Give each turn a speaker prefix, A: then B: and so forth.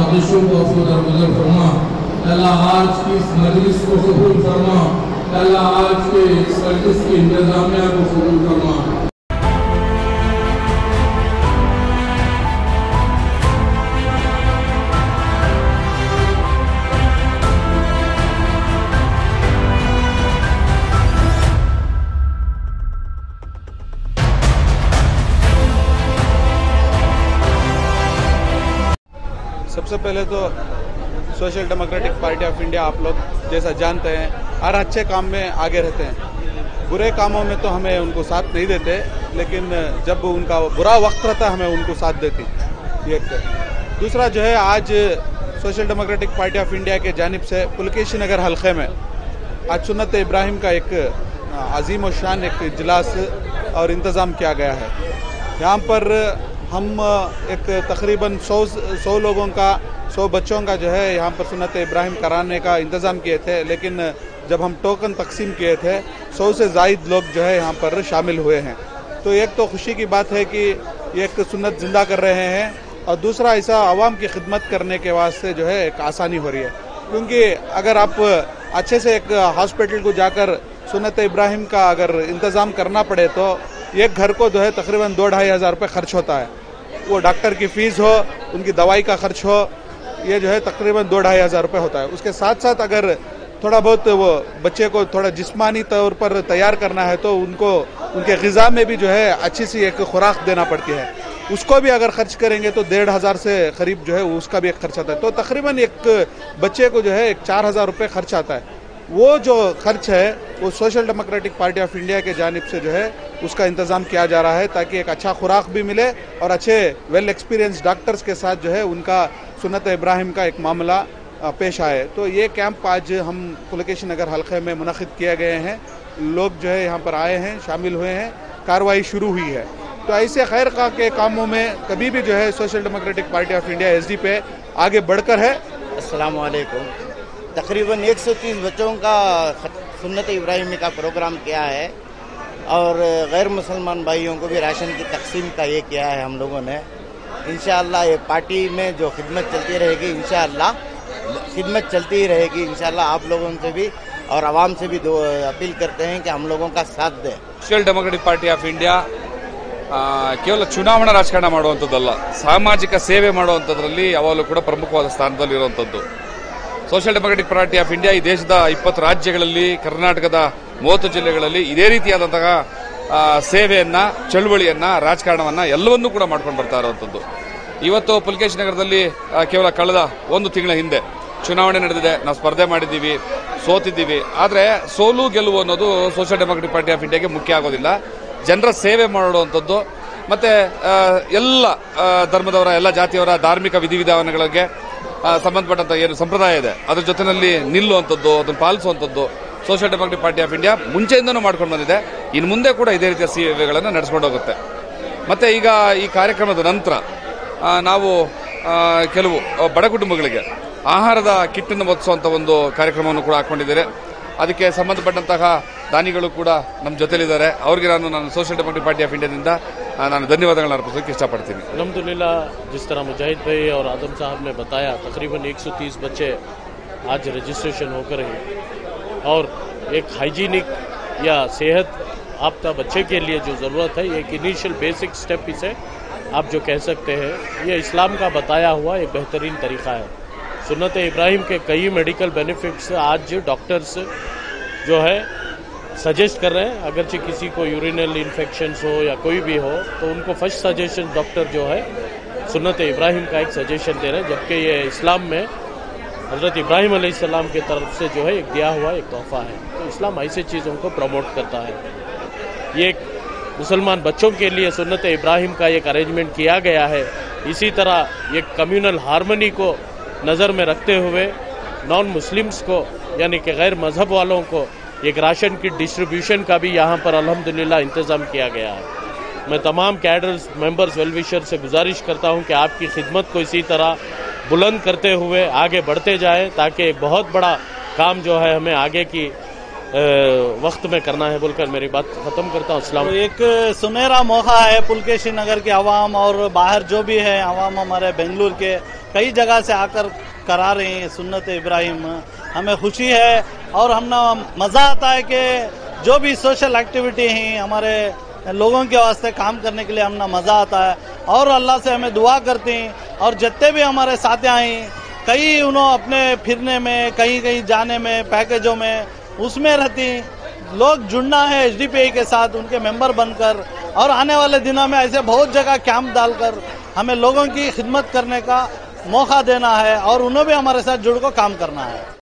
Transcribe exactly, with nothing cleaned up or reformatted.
A: लग़िशों को दरगुजर फरमा। अल्लाह आज की इस मजलिस को कबूल फरमा। अल्लाह आज के इस मजलिस की इंतजामिया को कबूल फरमा।
B: सबसे पहले तो social democratic party of India आप लोग जैसा जानते हैं हर अच्छे काम में आगे रहते हैं। बुरे कामों में तो हमें उनको साथ नहीं देते, लेकिन जब उनका बुरा वक्त रहता है हमें उनको साथ देती। एक दूसरा जो है, आज social democratic party of India के जानिब से पुलकेशी नगर हल्के में आज सुन्नत इब्राहिम का एक अजीम और शान एक इजलास और इंतज़ाम किया गया है। यहाँ पर हम एक तकरीबन सौ सौ लोगों का सौ बच्चों का जो है यहाँ पर सुन्नत इब्राहिम कराने का इंतज़ाम किए थे, लेकिन जब हम टोकन तकसीम किए थे सौ से ज़ायद लोग जो है यहाँ पर शामिल हुए हैं। तो एक तो खुशी की बात है कि एक सुन्नत ज़िंदा कर रहे हैं, और दूसरा ऐसा आवाम की खिदमत करने के वास्ते जो है एक आसानी हो रही है। क्योंकि अगर आप अच्छे से एक हॉस्पिटल को जाकर सुन्नत इब्राहिम का अगर इंतज़ाम करना पड़े तो एक घर को जो है तकरीबन दो ढाई हज़ार रुपये खर्च होता है। वो डॉक्टर की फ़ीस हो, उनकी दवाई का खर्च हो, ये जो है तकरीबन दो ढाई हज़ार रुपये होता है। उसके साथ साथ अगर थोड़ा बहुत वो बच्चे को थोड़ा जिस्मानी तौर पर तैयार करना है तो उनको उनके ग़िज़ा में भी जो है अच्छी सी एक खुराक देना पड़ती है, उसको भी अगर खर्च करेंगे तो डेढ़ हज़ार से करीब जो है उसका भी एक खर्च आता है। तो तकरीबन एक बच्चे को जो है एक चार हज़ार रुपये खर्च आता है। वो जो खर्च है वो social democratic party of India के जानिब से जो है उसका इंतज़ाम किया जा रहा है, ताकि एक अच्छा खुराक भी मिले और अच्छे वेल एक्सपीरियंस डॉक्टर्स के साथ जो है उनका सुन्नत इब्राहिम का एक मामला पेश आए। तो ये कैंप आज हम पुलकेशी नगर हल्के में मुनक़िद किए गए हैं। लोग जो है यहाँ पर आए हैं, शामिल हुए हैं, कार्रवाई शुरू हुई है। तो ऐसे खैर खा के कामों में कभी भी जो है social democratic party of India S D पे आगे बढ़कर है।
C: अस्सलाम वालेकुम। तकरीबन एक सौ तीस बच्चों का सुन्नत इब्राहिमी का प्रोग्राम किया है, और गैर मुसलमान भाइयों को भी राशन की तकसीम का ये किया है हम लोगों ने। इंशाअल्लाह ये पार्टी में जो खिदमत चलती रहेगी, इंशाअल्लाह खिदमत चलती ही रहेगी। इंशाअल्लाह आप लोगों से भी और आवाम से भी दो अपील करते हैं कि हम लोगों का साथ दें।
D: Social democratic party of India ಕೇವಲ ಚುನಾವಣಾ ರಾಜಕಾರಣ ಮಾಡುವಂಥದ್ದಲ್ಲ, ಸಾಮಾಜಿಕ ಸೇವೆ ಮಾಡುವಂಥದ್ರಲ್ಲಿ ಯಾವಾಗಲೂ ಕೂಡ ಪ್ರಮುಖವಾದ ಸ್ಥಾನದಲ್ಲಿರುವಂಥದ್ದು. Social democratic party of India ಈ ದೇಶದ ಇಪ್ಪತ್ತು ರಾಜ್ಯಗಳಲ್ಲಿ, ಕರ್ನಾಟಕದ ಮೂವತ್ತು ಜಿಲ್ಲೆಗಳಲ್ಲಿ ಇದೇ ರೀತಿಯಾದಂತಹ ಸೇವೆಯನ್ನ, ಚಳುವಳಿಯನ್ನ, ರಾಜಕಾರಣವನ್ನ ಎಲ್ಲವನ್ನೂ ಕೂಡ ಮಾಡ್ಕೊಂಡು ಬರ್ತಾ ಇರುವಂಥದ್ದು. ಇವತ್ತು ಪುಲಕೇಶಿ ನಗರದಲ್ಲಿ ಕೇವಲ ಕಳೆದ ಒಂದು ತಿಂಗಳ ಹಿಂದೆ ಚುನಾವಣೆ ನಡೆದಿದೆ. ನಾವು ಸ್ಪರ್ಧೆ ಮಾಡಿದ್ದೀವಿ, ಸೋತಿದ್ದೀವಿ. ಆದರೆ ಸೋಲು ಗೆಲುವು ಅನ್ನೋದು ಸೋಷಿಯಲ್ ಡೆಮೊಕ್ರೆಟಿಕ್ ಪಾರ್ಟಿ ಆಫ್ ಇಂಡಿಯಾಗೆ ಮುಖ್ಯ ಆಗೋದಿಲ್ಲ. ಜನರ ಸೇವೆ ಮಾಡುವಂಥದ್ದು ಮತ್ತೆ ಎಲ್ಲ ಧರ್ಮದವರ, ಎಲ್ಲ ಜಾತಿಯವರ ಧಾರ್ಮಿಕ ವಿಧಿವಿಧಾನಗಳಿಗೆ ಸಂಬಂಧಪಟ್ಟಂತ ಏನು ಸಂಪ್ರದಾಯ ಇದೆ ಅದ್ರ ಜೊತೆಯಲ್ಲಿ ನಿಲ್ಲುವಂಥದ್ದು, ಅದನ್ನು ಪಾಲಿಸುವಂಥದ್ದು social democratic party of India ಮುಂಚೆಯಿಂದನೂ ಮಾಡ್ಕೊಂಡು ಬಂದಿದೆ. ಇನ್ನು ಮುಂದೆ ಕೂಡ ಇದೇ ರೀತಿಯ ಸೇವೆಗಳನ್ನು ನಡೆಸ್ಕೊಂಡು ಹೋಗುತ್ತೆ. ಮತ್ತೆ ಈಗ ಈ ಕಾರ್ಯಕ್ರಮದ ನಂತರ ನಾವು ಕೆಲವು ಬಡ ಕುಟುಂಬಗಳಿಗೆ ಆಹಾರದ ಕಿಟ್ಟನ್ನು ಒದಗಿಸುವಂಥ ಒಂದು ಕಾರ್ಯಕ್ರಮವನ್ನು ಕೂಡ ಹಾಕೊಂಡಿದ್ದಾರೆ. ಅದಕ್ಕೆ ಸಂಬಂಧಪಟ್ಟಂತಹ ದಾನಿಗಳು ಕೂಡ ನಮ್ಮ ಜೊತೆಲಿದ್ದಾರೆ. ಅವರಿಗೆ ನಾನು ನಾನು ಸೋಷಿಯಲ್ ಡೆಮೊಕ್ರೆಟಿಕ್ ಪಾರ್ಟಿ ಆಫ್ ಇಂಡಿಯಾದಿಂದ ನಾನು ಧನ್ಯವಾದಗಳನ್ನ ಅರ್ಪಿಸೋಕೆ ಇಷ್ಟಪಡ್ತೀನಿ.
E: अल्हम्दुलिल्लाह, जिस तरह मुजाहिद भाई और आदम साहब ने बताया, तकरीबन एक सौ तीस बच्चे आज रजिस्ट्रेशन होकर हैं, और एक हाइजीनिक या सेहत याफ्ता बच्चे के लिए जो ज़रूरत है, एक इनिशियल बेसिक स्टेप इसे आप जो कह सकते हैं, ये इस्लाम का बताया हुआ एक बेहतरीन तरीक़ा है। सुन्नत इब्राहिम के कई मेडिकल बेनिफिट्स आज डॉक्टर्स जो है सजेस्ट कर रहे हैं। अगरचे किसी को यूरिनल इन्फेक्शंस हो या कोई भी हो तो उनको फर्स्ट सजेशन डॉक्टर जो है सुन्नत इब्राहिम का एक सजेशन दे रहे हैं, जबकि ये इस्लाम में हज़रत इब्राहिम अलैहिस्सलाम की तरफ से जो है एक दिया हुआ एक तोहफ़ा है। तो इस्लाम ऐसे चीज़ों को प्रमोट करता है। ये मुसलमान बच्चों के लिए सुन्नत इब्राहिम का एक अरेंजमेंट किया गया है। इसी तरह ये कम्युनल हारमनी को नज़र में रखते हुए नॉन मुस्लिम्स को, यानी कि गैर मज़हब वालों को, एक राशन की डिस्ट्रीब्यूशन का भी यहाँ पर अल्हम्दुलिल्लाह इंतज़ाम किया गया है। मैं तमाम कैडर्स, मेंबर्स, वेलविशर से गुजारिश करता हूँ कि आपकी खिदमत को इसी तरह बुलंद करते हुए आगे बढ़ते जाएं, ताकि एक बहुत बड़ा काम जो है हमें आगे की वक्त में करना है बोलकर मेरी बात ख़त्म करता हूँ। अस्सलाम।
F: एक सुनहरा मौका है पुलकेशी नगर के आवाम और बाहर जो भी है आवाम हमारे बेंगलुरु के कई जगह से आकर करा रहे हैं सुन्नत इब्राहिम। हमें खुशी है और हम ना मज़ा आता है कि जो भी सोशल एक्टिविटी हैं हमारे लोगों के वास्ते काम करने के लिए हम ना मज़ा आता है और अल्लाह से हमें दुआ करते हैं। और जितने भी हमारे साथी आए कई उन्होंने अपने फिरने में कहीं कहीं जाने में पैकेजों में उसमें रहती लोग जुड़ना है एच डी पी आई के साथ उनके मेंबर बनकर और आने वाले दिनों में ऐसे बहुत जगह कैंप डालकर हमें लोगों की खिदमत करने का मौका देना है और उन्हें भी हमारे साथ जुड़ कर काम करना है।